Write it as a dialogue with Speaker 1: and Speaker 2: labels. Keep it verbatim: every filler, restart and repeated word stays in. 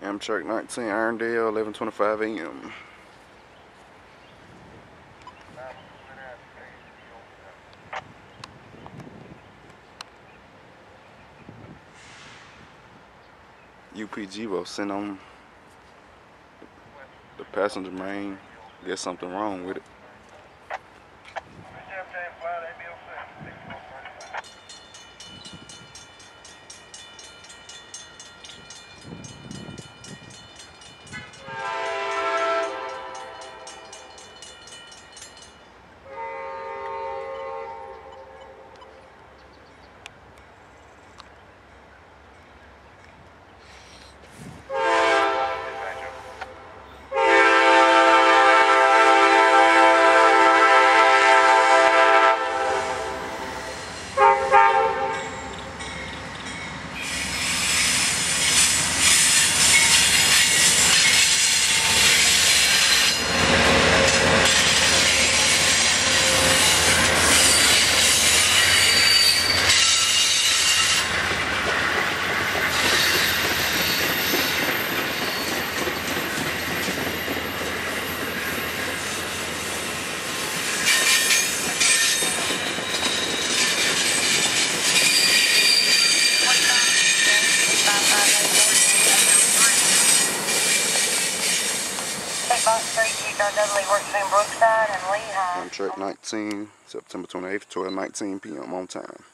Speaker 1: Amtrak nineteen, Irondale, eleven twenty-five a m U P Gevo sent on the passenger main. Guess something wrong with it. Amtrak nineteen, September twenty-eighth, twelve nineteen p m on time.